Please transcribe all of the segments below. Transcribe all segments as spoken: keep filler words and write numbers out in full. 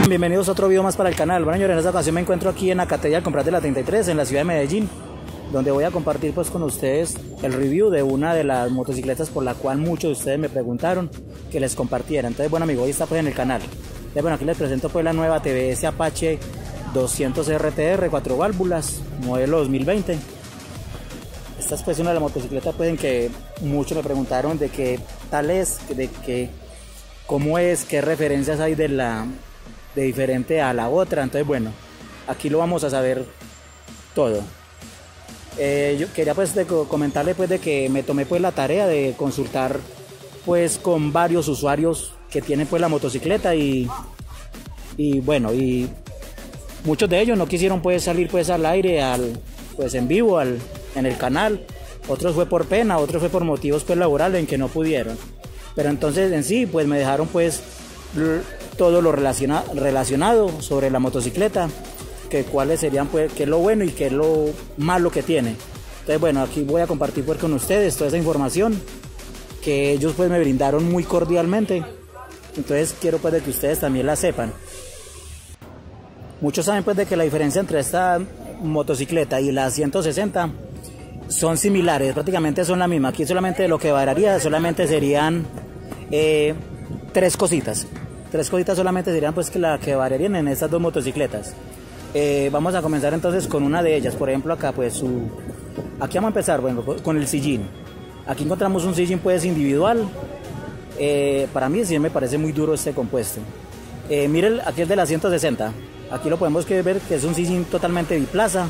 están? Bienvenidos a otro video más para el canal. Bueno, señores, en esta ocasión me encuentro aquí en la Catedral Compras de la treinta y tres, en la ciudad de Medellín, donde voy a compartir pues con ustedes el review de una de las motocicletas por la cual muchos de ustedes me preguntaron que les compartiera. Entonces, bueno, amigo, hoy está pues en el canal. Entonces, bueno, aquí les presento pues la nueva T V S Apache doscientos R T R, cuatro válvulas, modelo dos mil veinte. Esta es pues una de las motocicletas pues en que muchos me preguntaron de qué tal es, de qué, cómo es, qué referencias hay de la de diferente a la otra. Entonces, bueno, aquí lo vamos a saber todo. Eh, yo quería pues de, comentarle pues de que me tomé pues la tarea de consultar pues con varios usuarios que tienen pues la motocicleta y y bueno, y muchos de ellos no quisieron pues salir pues al aire, al pues en vivo, al en el canal. Otros fue por pena, otros fue por motivos pues laborales en que no pudieron. Pero entonces en sí pues me dejaron pues todo lo relaciona, relacionado sobre la motocicleta, que cuáles serían pues qué es lo bueno y qué es lo malo que tiene. Entonces, bueno, aquí voy a compartir pues con ustedes toda esa información que ellos pues me brindaron muy cordialmente. Entonces quiero pues de que ustedes también la sepan. Muchos saben pues de que la diferencia entre esta motocicleta y la ciento sesenta son similares, prácticamente son la misma. Aquí solamente lo que variaría solamente serían eh, tres cositas. Tres cositas solamente serían pues que la que variarían en estas dos motocicletas. Eh, vamos a comenzar entonces con una de ellas. Por ejemplo, acá pues su aquí vamos a empezar bueno con el sillín. Aquí encontramos un sillín pues individual. Eh, para mí sí me parece muy duro este compuesto. Eh, miren, aquí es de la ciento sesenta. Aquí lo podemos ver que es un sillín totalmente biplaza.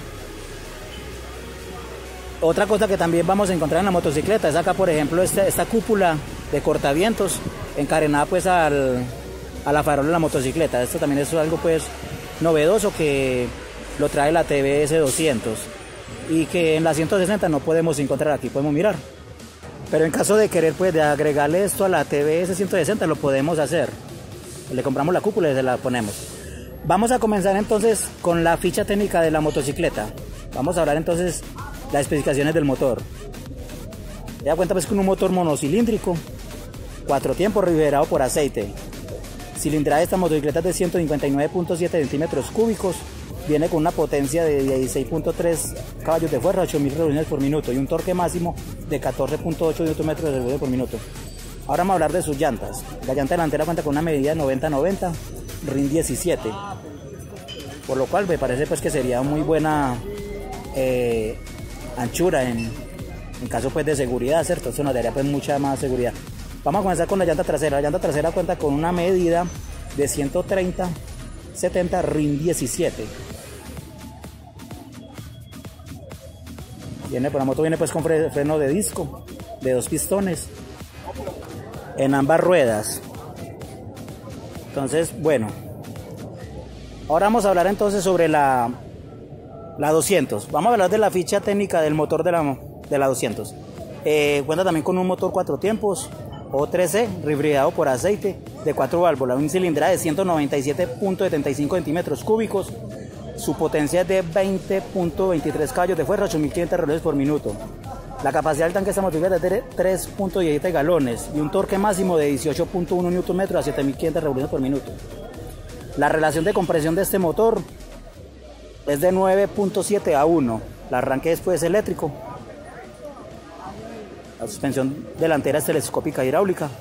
Otra cosa que también vamos a encontrar en la motocicleta es acá, por ejemplo, esta, esta cúpula de cortavientos encarenada pues al, a la farola de la motocicleta. Esto también es algo pues novedoso que lo trae la T V S doscientos y que en la ciento sesenta no podemos encontrar. Aquí podemos mirar, pero en caso de querer pues de agregarle esto a la T V S ciento sesenta lo podemos hacer. Le compramos la cúpula y se la ponemos. Vamos a comenzar entonces con la ficha técnica de la motocicleta. Vamos a hablar entonces las especificaciones del motor. Ya cuenta pues con un motor monocilíndrico, cuatro tiempos, refrigerado por aceite. Cilindrada de esta motocicleta es de ciento cincuenta y nueve punto siete centímetros cúbicos. Viene con una potencia de dieciséis punto tres caballos de fuerza, ocho mil revoluciones por minuto y un torque máximo de catorce punto ocho newton metros de revolución por minuto. Ahora vamos a hablar de sus llantas. La llanta delantera cuenta con una medida de noventa noventa, R I N diecisiete, por lo cual me parece pues que sería muy buena eh, anchura en, en caso pues de seguridad, ¿cierto? Eso nos daría pues mucha más seguridad. Vamos a comenzar con la llanta trasera. La llanta trasera cuenta con una medida de ciento treinta setenta, R I N diecisiete. Viene, por la moto viene pues con freno de disco de dos pistones en ambas ruedas. Entonces, bueno, ahora vamos a hablar entonces sobre la la doscientos. Vamos a hablar de la ficha técnica del motor de la, de la doscientos. Eh, cuenta también con un motor cuatro tiempos O tres C, refrigerado por aceite, de cuatro válvulas, un cilindrada de ciento noventa y siete punto setenta y cinco centímetros cúbicos. Su potencia es de veinte punto veintitrés caballos de fuerza, ocho mil quinientas revoluciones por minuto. La capacidad del tanque de esta motocicleta es de tres punto diecisiete galones y un torque máximo de dieciocho punto uno newton metros a siete mil quinientas revoluciones por minuto. La relación de compresión de este motor es de nueve punto siete a uno. El arranque después es eléctrico. La suspensión delantera es telescópica hidráulica.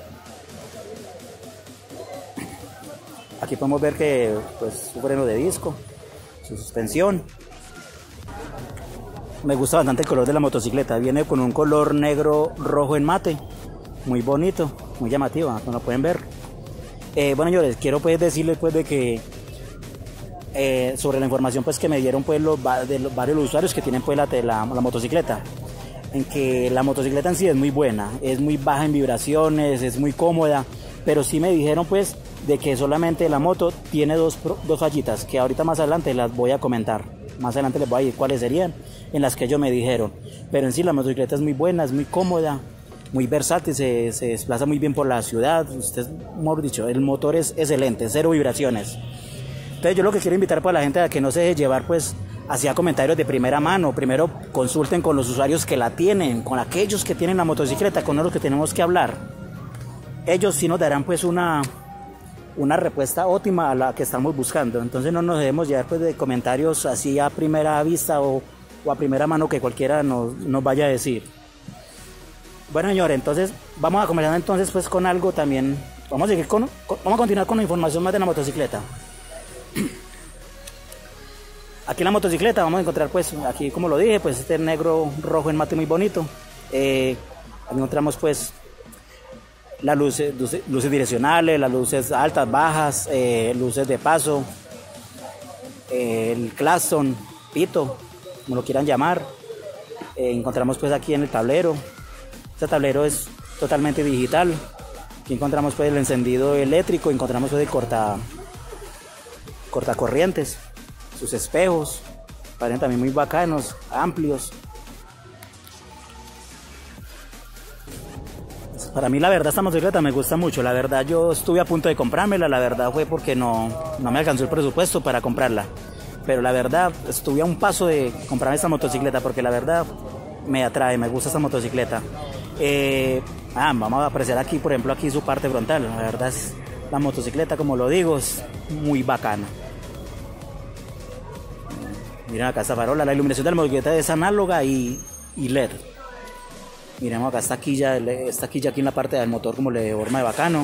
Aquí podemos ver que pues su freno de disco, su suspensión. Me gusta bastante el color de la motocicleta. Viene con un color negro rojo en mate, muy bonito, muy llamativo, como lo pueden ver. Eh, bueno, señores, quiero pues decirles pues de que eh, sobre la información pues que me dieron pues los, de los varios usuarios que tienen pues la, la, la motocicleta, en que la motocicleta en sí es muy buena, es muy baja en vibraciones, es muy cómoda, pero sí me dijeron pues de que solamente la moto tiene dos, dos fallitas, que ahorita más adelante las voy a comentar. Más adelante les voy a decir cuáles serían, en las que ellos me dijeron. Pero en sí la motocicleta es muy buena, es muy cómoda, muy versátil, se, se desplaza muy bien por la ciudad. Usted, mejor dicho, el motor es excelente, cero vibraciones. Entonces yo lo que quiero invitar para la gente a que no se deje llevar pues hacia comentarios de primera mano. Primero consulten con los usuarios que la tienen, con aquellos que tienen la motocicleta, con los que tenemos que hablar. Ellos sí nos darán pues una una respuesta óptima a la que estamos buscando. Entonces no nos debemos llevar pues de comentarios así a primera vista o, o a primera mano que cualquiera nos, nos vaya a decir. Bueno, señores, entonces vamos a comenzar entonces pues con algo también. Vamos a seguir con, con vamos a continuar con la información más de la motocicleta. Aquí en la motocicleta vamos a encontrar pues, aquí como lo dije, pues este negro rojo en mate muy bonito. Eh, encontramos pues las luces, luces, luces direccionales, las luces altas, bajas, eh, luces de paso, eh, el claxon, pito, como lo quieran llamar. Eh, encontramos pues aquí en el tablero, este tablero es totalmente digital. Aquí encontramos pues el encendido eléctrico, encontramos pues el corta, cortacorrientes, sus espejos, parecen también muy bacanos, amplios. Para mí la verdad esta motocicleta me gusta mucho, la verdad yo estuve a punto de comprármela, la verdad fue porque no, no me alcanzó el presupuesto para comprarla, pero la verdad estuve a un paso de comprarme esta motocicleta porque la verdad me atrae, me gusta esta motocicleta. Eh, ah, vamos a apreciar aquí, por ejemplo, aquí su parte frontal, la verdad es, la motocicleta como lo digo es muy bacana. Miren acá esta farola, la iluminación de la motocicleta es análoga y, y L E D. Miremos acá esta quilla, esta quilla aquí en la parte del motor como le forma de bacano.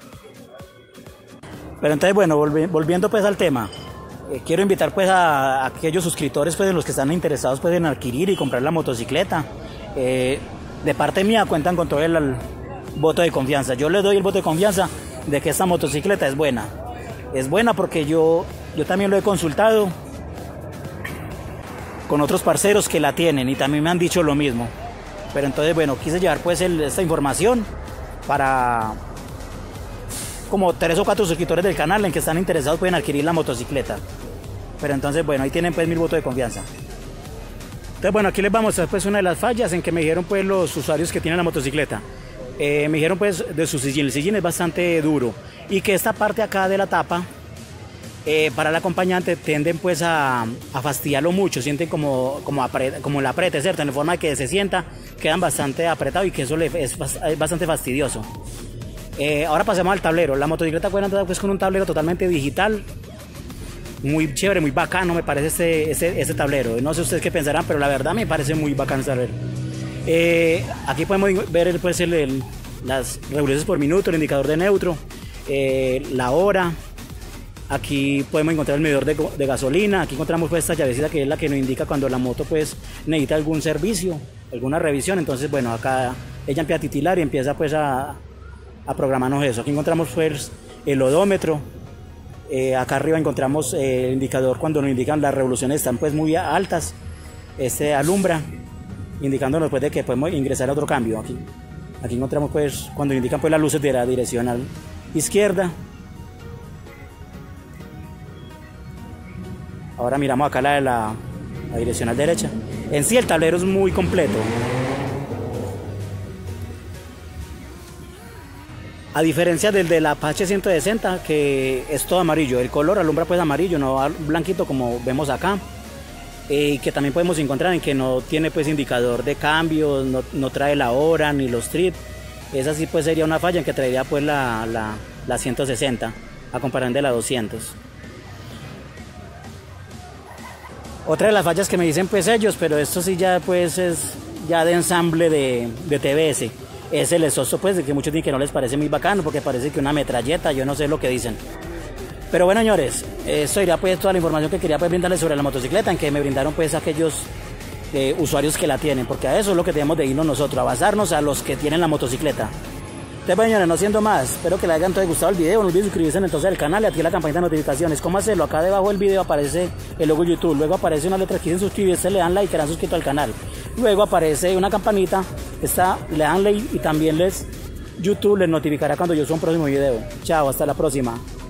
Pero entonces bueno, volvi, volviendo pues al tema, eh, quiero invitar pues a, a aquellos suscriptores pues de los que están interesados pues en adquirir y comprar la motocicleta. Eh, de parte mía cuentan con todo el, el voto de confianza. Yo les doy el voto de confianza de que esta motocicleta es buena. Es buena porque yo, yo también lo he consultado con otros parceros que la tienen y también me han dicho lo mismo. Pero entonces, bueno, quise llevar pues el, esta información para como tres o cuatro suscriptores del canal en que están interesados pueden adquirir la motocicleta. Pero entonces, bueno, ahí tienen pues mi voto de confianza. Entonces, bueno, aquí les vamos a mostrar pues una de las fallas en que me dijeron pues los usuarios que tienen la motocicleta. Eh, me dijeron pues de su sillín, el sillín es bastante duro y que esta parte acá de la tapa Eh, para el acompañante tienden pues a, a fastidiarlo mucho, sienten como, como, apre, como el aprete, ¿cierto? En la forma de que se sienta, quedan bastante apretados y que eso le, es, es bastante fastidioso. Eh, ahora pasemos al tablero. La motocicleta cuenta pues con un tablero totalmente digital, muy chévere, muy bacano me parece este, este, este tablero. No sé ustedes qué pensarán, pero la verdad me parece muy bacano este tablero. Eh, aquí podemos ver el, pues el, el, las revoluciones por minuto, el indicador de neutro, eh, la hora. Aquí podemos encontrar el medidor de, de gasolina. Aquí encontramos pues esta llavecita que es la que nos indica cuando la moto pues necesita algún servicio, alguna revisión. Entonces bueno, acá ella empieza a titilar y empieza pues a, a programarnos eso. Aquí encontramos pues el odómetro. Eh, acá arriba encontramos eh, el indicador cuando nos indican las revoluciones están pues muy altas. Este alumbra indicándonos pues de que podemos ingresar a otro cambio. Aquí, aquí encontramos pues cuando indican pues las luces de la direccional izquierda. Ahora miramos acá la de la, la direccional derecha. En sí el tablero es muy completo. A diferencia del de la Apache ciento sesenta, que es todo amarillo. El color alumbra pues amarillo, no blanquito como vemos acá. Y eh, que también podemos encontrar en que no tiene pues indicador de cambios, no, no trae la hora ni los trips. Esa sí pues sería una falla en que traería pues la, la, la ciento sesenta a comparación de la doscientos. Otra de las fallas que me dicen pues ellos, pero esto sí ya pues es ya de ensamble de, de T B S, es el exhausto pues de que muchos dicen que no les parece muy bacano porque parece que una metralleta, yo no sé lo que dicen. Pero bueno señores, esto sería pues toda la información que quería pues brindarles sobre la motocicleta, en que me brindaron pues aquellos eh, usuarios que la tienen, porque a eso es lo que tenemos de irnos nosotros, a basarnos a los que tienen la motocicleta. Entonces, bueno, señores, no siendo más, espero que les haya entonces gustado el video, no olviden suscribirse entonces al canal y activar la campanita de notificaciones. ¿Cómo hacerlo? Acá debajo del video aparece el logo de YouTube, luego aparece una letra que dicen suscribirse, le dan like, quedan suscritos al canal. Luego aparece una campanita, esta, le dan like y también les YouTube les notificará cuando yo suba un próximo video. Chao, hasta la próxima.